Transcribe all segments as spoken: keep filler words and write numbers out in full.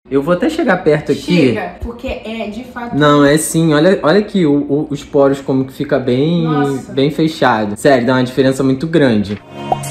Eu vou até chegar perto aqui. Chega, porque é de fato... Não, é sim. Olha, olha aqui o, o, os poros como que fica bem, bem fechado. Sério, dá uma diferença muito grande.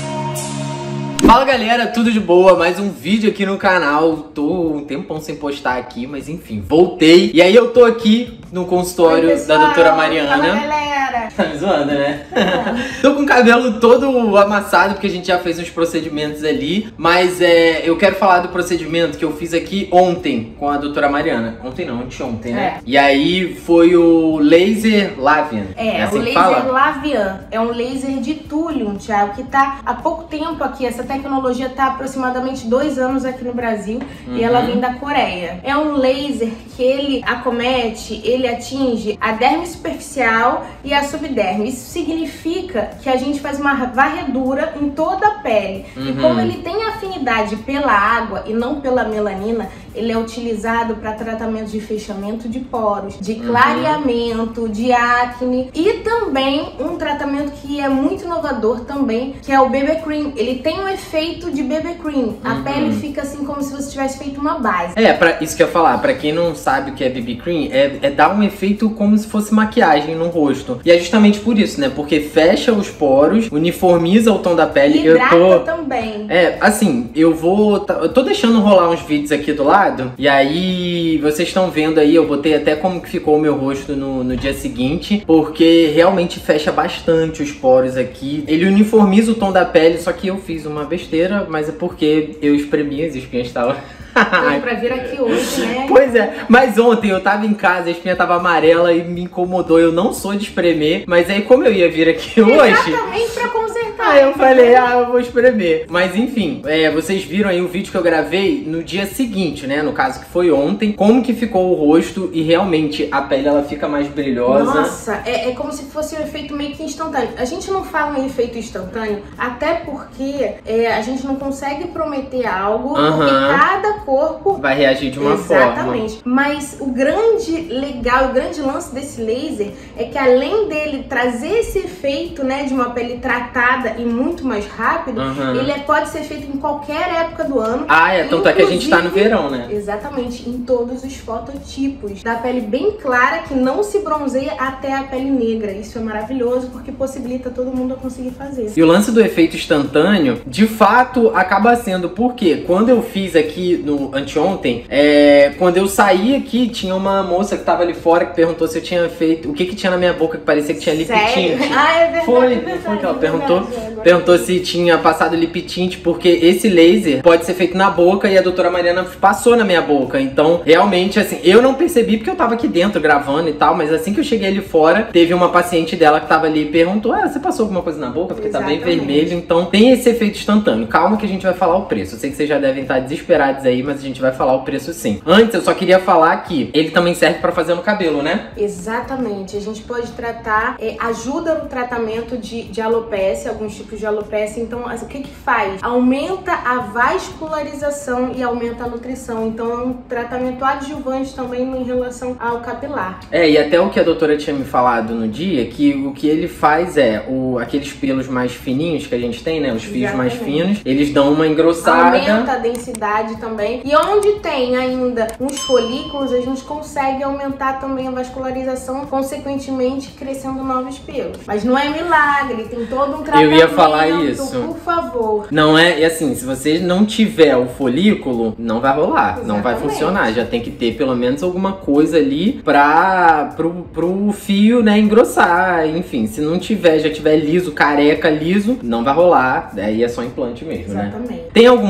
Fala galera, tudo de boa? Mais um vídeo aqui no canal. Tô um tempão sem postar aqui, mas enfim, voltei. E aí eu tô aqui no consultório Oi, da doutora Mariana. Fala galera! Tá me zoando, né? Tô com o cabelo todo amassado porque a gente já fez uns procedimentos ali. Mas é, eu quero falar do procedimento que eu fiz aqui ontem com a doutora Mariana. Ontem não, anteontem, né? É. E aí foi o laser Lavian. É, é assim o laser fala? Lavian. É um laser de túlium, Thiago, que tá há pouco tempo aqui. Essa tecnologia tá há aproximadamente dois anos aqui no Brasil. Uhum. E ela vem da Coreia. É um laser que ele acomete, ele atinge a derme superficial e a subderme. Isso significa que a gente faz uma varredura em toda a pele. Uhum. E como ele tem afinidade pela água e não pela melanina, ele é utilizado para tratamento de fechamento de poros, de clareamento, uhum. de acne e também um tratamento que é muito inovador também, que é o B B Cream. Ele tem um efeito de B B Cream. A uhum. pele fica assim como se você tivesse feito uma base. É, pra, isso que eu ia falar, pra quem não sabe o que é B B Cream, é, é dar um efeito como se fosse maquiagem no rosto. E é justamente por isso, né? Porque fecha os poros, uniformiza o tom da pele. E hidrata eu tô... também. É, assim, eu vou... Eu tô deixando rolar uns vídeos aqui do lado. E aí, vocês estão vendo aí, eu botei até como que ficou o meu rosto no, no dia seguinte, porque realmente fecha bastante os poros aqui. Ele uniformiza o tom da pele, só que eu fiz uma besteira, mas é porque eu espremi, as espinhas estavam... Então, pra vir aqui hoje, né? Pois é, mas ontem eu tava em casa, a espinha tava amarela e me incomodou. Eu não sou de espremer, mas aí como eu ia vir aqui hoje... Exatamente pra consertar. Aí eu falei, ah, eu vou espremer. Mas enfim, é, vocês viram aí o vídeo que eu gravei no dia seguinte, né? No caso que foi ontem, como que ficou o rosto e realmente a pele ela fica mais brilhosa. Nossa, é, é como se fosse um efeito meio que instantâneo. A gente não fala em efeito instantâneo, até porque é, a gente não consegue prometer algo, uhum. porque cada corpo vai reagir de uma Exatamente. forma. Exatamente. Mas o grande legal, o grande lance desse laser é que além dele trazer esse efeito, né, de uma pele tratada e muito mais rápido, uhum. ele é, pode ser feito em qualquer época do ano. Ah, é. Tanto é que a gente tá no verão, né? Exatamente. Em todos os fototipos. Da pele bem clara, que não se bronzeia, até a pele negra. Isso é maravilhoso, porque possibilita todo mundo a conseguir fazer. E o lance do efeito instantâneo, de fato, acaba sendo porque quando eu fiz aqui no anteontem, é, quando eu saí aqui, tinha uma moça que tava ali fora que perguntou se eu tinha feito, o que que tinha na minha boca que parecia que tinha lip tint. Ah, é verdade. Foi, é verdade, foi que ela é perguntou, verdade, é perguntou se tinha passado lip tint, porque esse laser pode ser feito na boca e a doutora Mariana passou na minha boca. Então, realmente, assim, eu não percebi porque eu tava aqui dentro gravando e tal, mas assim que eu cheguei ali fora, teve uma paciente dela que tava ali e perguntou, ah, você passou alguma coisa na boca? Porque Exatamente. Tá bem vermelho, então tem esse efeito instantâneo. Calma que a gente vai falar o preço. Eu sei que vocês já devem estar desesperados aí, mas a gente vai falar o preço sim. Antes, eu só queria falar que ele também serve pra fazer no cabelo, né? Exatamente. A gente pode tratar, é, ajuda no tratamento de, de alopecia, alguns tipos de alopecia. Então, assim, o que que faz? Aumenta a vascularização e aumenta a nutrição. Então, é um tratamento adjuvante também em relação ao capilar. É, e até o que a doutora tinha me falado no dia, que o que ele faz é, o, aqueles pelos mais fininhos que a gente tem, né? Os fios Exatamente. Mais finos, eles dão uma engrossada. Aumenta a densidade também. E onde tem ainda uns folículos, a gente consegue aumentar também a vascularização, consequentemente crescendo novos pelos. Mas não é milagre, tem todo um tratamento. Eu ia falar isso. Por favor. Não é, e assim, se você não tiver o folículo, não vai rolar, Exatamente. Não vai funcionar. Já tem que ter pelo menos alguma coisa ali pra, pro, pro fio, né, engrossar. Enfim, se não tiver, já tiver liso, careca, liso, não vai rolar. Daí é só implante mesmo, Exatamente. Né? Tem algum,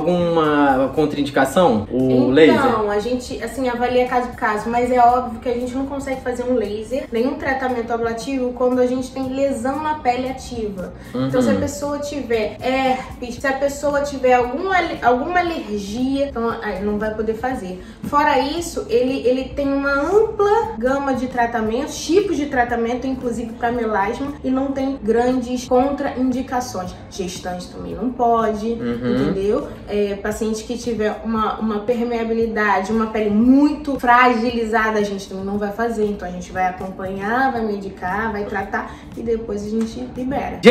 alguma contraindicação? O então, laser? Não, a gente, assim, avalia caso por caso, mas é óbvio que a gente não consegue fazer um laser, nenhum tratamento ablativo quando a gente tem lesão na pele ativa. Uhum. Então, se a pessoa tiver herpes, se a pessoa tiver alguma, alguma alergia, então não vai poder fazer. Fora isso, ele, ele tem uma ampla gama de tratamentos, tipos de tratamento, inclusive para melasma, e não tem grandes contraindicações. Gestante também não pode, uhum. entendeu? É, paciente que tiver uma, uma permeabilidade, uma pele muito fragilizada, a gente também não vai fazer. Então a gente vai acompanhar, vai medicar, vai tratar e depois a gente libera. Gente, olha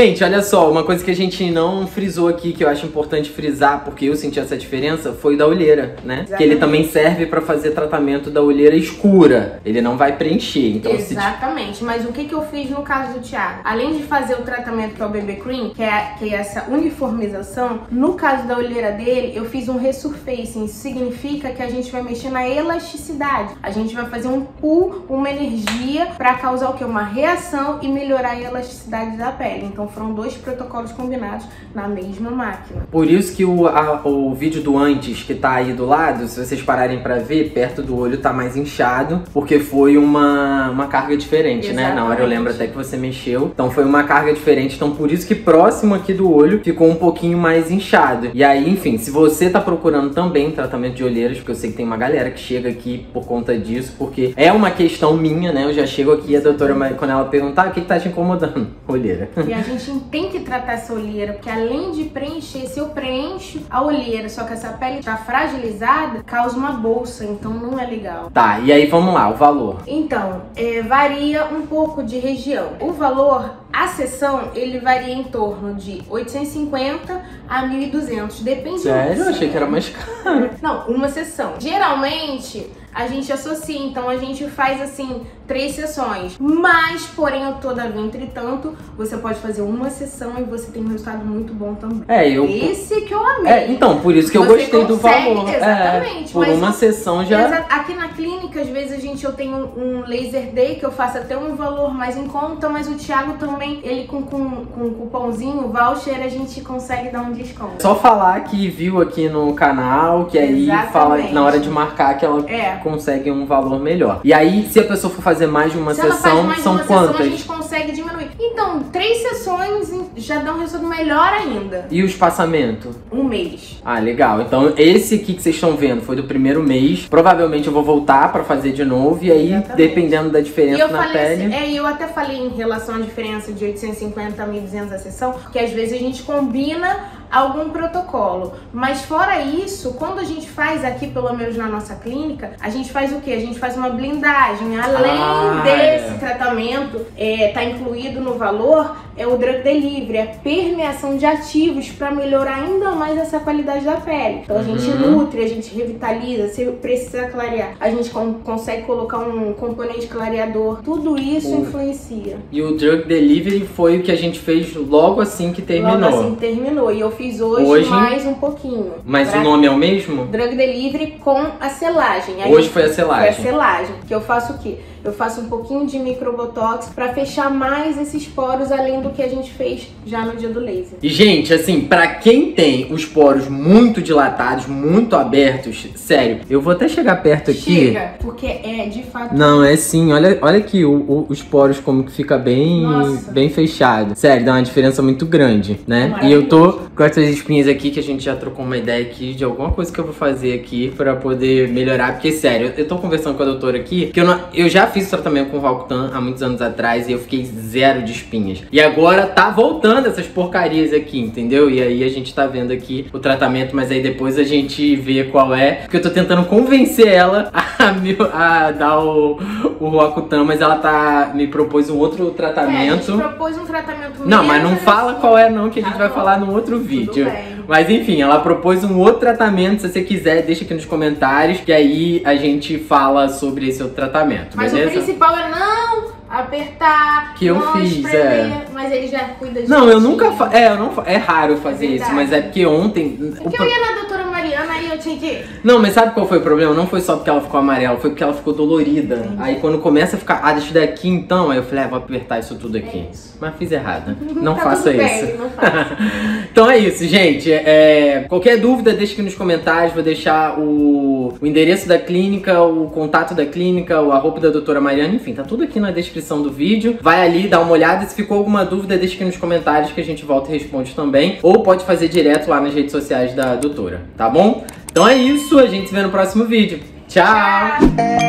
só, uma coisa que a gente não frisou aqui, que eu acho importante frisar, porque eu senti essa diferença, foi da olheira, né? Exatamente. Que ele também serve pra fazer tratamento da olheira escura. Ele não vai preencher. Então, exatamente. Se... Mas o que, que eu fiz no caso do Thiago? Além de fazer o tratamento que é o B B Cream, que é, que é essa uniformização, no caso da olheira dele, eu fiz um resurfacing. Isso significa que a gente vai mexer na elasticidade. A gente vai fazer um pull, uma energia pra causar o quê? Uma reação e melhorar a elasticidade da pele. Então foram dois protocolos combinados na mesma máquina. Por isso que o, a, o vídeo do antes, que tá aí do lado, se vocês pararem pra ver, perto do olho tá mais inchado, porque foi uma, uma carga diferente, exatamente, né? Na hora eu lembro até que você mexeu. Então foi uma carga diferente, então por isso que próximo aqui do olho ficou um pouquinho mais inchado. E aí, enfim, se você tá procurando também tratamento de olheiras, porque eu sei que tem uma galera que chega aqui por conta disso, porque é uma questão minha, né? Eu já chego aqui, a doutora, quando ela perguntar, o que que tá te incomodando? Olheira. E a gente tem que tratar essa olheira, porque além de preencher, se eu preencho a olheira, só que essa pele tá fragilizada, causa uma bolsa, então não é legal. Tá, e aí vamos lá, o valor. Então, é, varia um pouco de região. O valor, a sessão, ele varia em torno de oitocentos e cinquenta a mil e duzentos, depende. Sério? Eu achei que era mais caro. Não, uma sessão. Geralmente, a gente associa, então a gente faz assim, três sessões. Mas, porém, todavia, entretanto, você pode fazer uma sessão e você tem um resultado muito bom também. É, eu... Esse que eu amei. É, então, por isso que eu você gostei do valor. Exatamente. É, por uma eu... sessão já... Exa... Aqui na clínica, às vezes, a gente, eu tenho um laser day que eu faço até um valor mais em conta, mas o Thiago também, ele com, com, com um cupomzinho, voucher, a gente consegue dar um desconto. Só falar que viu aqui no canal, que aí exatamente, fala na hora de marcar que ela é. consegue um valor melhor. E aí, se a pessoa for fazer mais de uma se sessão, ela faz mais são de uma quantas? Sessão, a gente consegue diminuir. Então, três sessões já dão um resultado melhor ainda. E o espaçamento? Um mês. Ah, legal. Então, esse aqui que vocês estão vendo foi do primeiro mês. Provavelmente eu vou voltar pra fazer de novo. E aí, exatamente, dependendo da diferença na pele... Assim, é, eu até falei em relação à diferença de oitocentos e cinquenta a mil e duzentos a sessão, que às vezes a gente combina algum protocolo. Mas fora isso, quando a gente faz aqui, pelo menos na nossa clínica, a gente faz o quê? A gente faz uma blindagem. Além ah, desse é. tratamento, é, tá incluído no valor, é o drug delivery, a permeação de ativos para melhorar ainda mais essa qualidade da pele. Então a gente uhum. nutre, a gente revitaliza, se precisa clarear, a gente con consegue colocar um componente clareador. Tudo isso uh. influencia. E o drug delivery foi o que a gente fez logo assim que terminou. Logo assim que terminou. E eu fiz hoje, hoje mais um pouquinho. Mas o nome é o mesmo? Drug delivery com a selagem. Aí hoje foi a selagem. Foi a selagem. Que eu faço o quê? Eu faço um pouquinho de microbotox pra fechar mais esses poros, além do que a gente fez já no dia do laser. E, gente, assim, pra quem tem os poros muito dilatados, muito abertos, sério, eu vou até chegar perto aqui. Chega, porque é de fato... Não, é sim, olha, olha aqui o, o, os poros como que fica bem, bem fechado. Sério, dá uma diferença muito grande, né? E eu tô com essas espinhas aqui, que a gente já trocou uma ideia aqui de alguma coisa que eu vou fazer aqui pra poder melhorar. Porque, sério, eu tô conversando com a doutora aqui, que eu, não, eu já fiz tratamento com Valcutan há muitos anos atrás e eu fiquei zero de espinhas. E agora tá voltando essas porcarias aqui, entendeu? E aí a gente tá vendo aqui o tratamento, mas aí depois a gente vê qual é. Porque eu tô tentando convencer ela a, me, a dar o, o Valcutan, mas ela tá me propôs um outro tratamento. É, a gente propôs um tratamento Não, mas não fala qual é não, que a gente tá vai bom. falar no outro vídeo. Mas enfim, ela propôs um outro tratamento. Se você quiser, deixa aqui nos comentários, que aí a gente fala sobre esse outro tratamento. Mas beleza? O principal é não apertar, que eu não fiz, espremer, é. Mas ele já cuida de Não, eu nunca fa é, eu não fa é raro fazer é isso, mas é porque ontem... É porque eu ia na doutora Mariana e eu tinha que... Não, mas sabe qual foi o problema? Não foi só porque ela ficou amarela, foi porque ela ficou dolorida. Entendi. Aí quando começa a ficar, ah, deixa daqui então, aí eu falei, ah, vou apertar isso tudo aqui. É isso. Mas fiz errado. Não tá faça isso. Bem, não faça. Então é isso, gente. É, qualquer dúvida, deixa aqui nos comentários. Vou deixar o, o endereço da clínica, o contato da clínica, o arroba da doutora Mariana, enfim, tá tudo aqui na descrição do vídeo. Vai ali, dá uma olhada. Se ficou alguma dúvida, deixa aqui nos comentários que a gente volta e responde também. Ou pode fazer direto lá nas redes sociais da doutora, tá bom? Então é isso, a gente se vê no próximo vídeo. Tchau! Tchau.